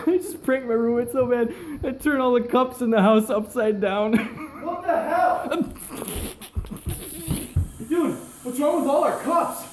I just pranked my roommate so bad. I turned all the cups in the house upside down. What the hell? Dude, what's wrong with all our cups?